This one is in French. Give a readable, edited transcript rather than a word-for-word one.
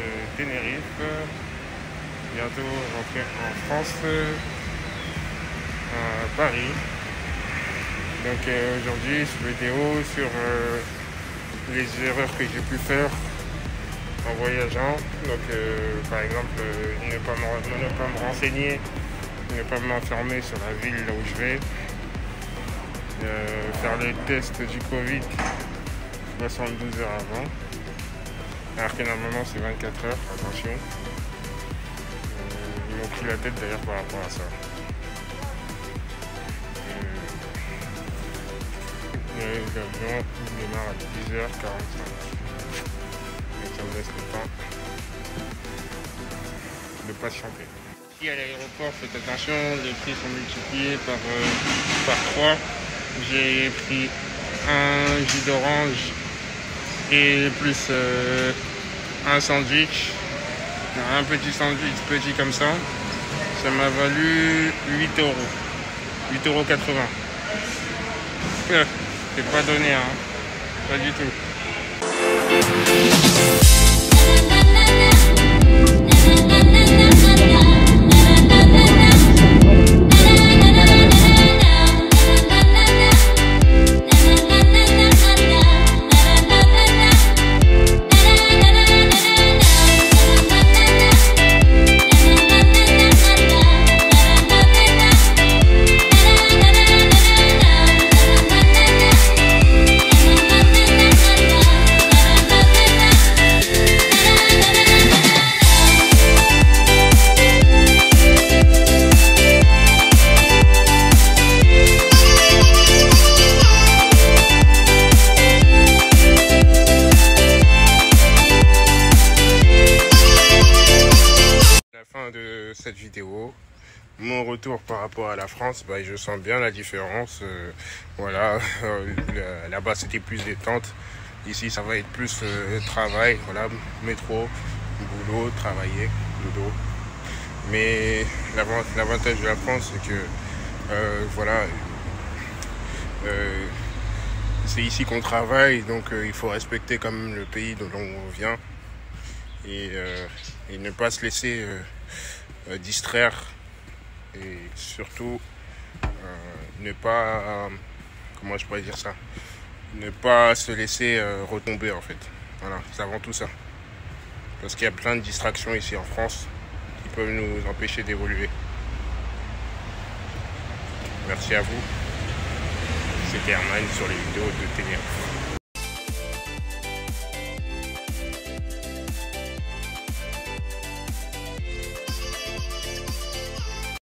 Tenerife. Bientôt rentrer en France, à Paris. Donc aujourd'hui, cette vidéo sur les erreurs que j'ai pu faire en voyageant. Donc par exemple, ne pas me renseigner, ne pas m'informer sur la ville là où je vais. Faire le test du Covid 72 heures avant. Alors que normalement c'est 24 heures, attention. Ils m'ont pris la tête d'ailleurs par rapport à ça. L'avion démarre à 10h45. Donc ça me laisse le temps de patienter. Ici à l'aéroport, faites attention, les prix sont multipliés par 3. J'ai pris un jus d'orange et plus un sandwich. Un petit sandwich petit comme ça. Ça m'a valu 8 €. 8,80 €. C'est pas donné, hein. Pas du tout. De cette vidéo, mon retour par rapport à la France, je sens bien la différence. Voilà, là-bas c'était plus détente, ici ça va être plus travail, voilà, métro, boulot, travailler, dodo. Mais l'avantage de la France c'est que voilà, c'est ici qu'on travaille, donc il faut respecter quand même le pays d'où l'on vient et ne pas se laisser distraire et surtout ne pas, comment je pourrais dire ça, ne pas se laisser retomber en fait. Voilà, c'est avant tout ça. Parce qu'il y a plein de distractions ici en France qui peuvent nous empêcher d'évoluer. Merci à vous. C'était Herman sur les vidéos de Tenerife.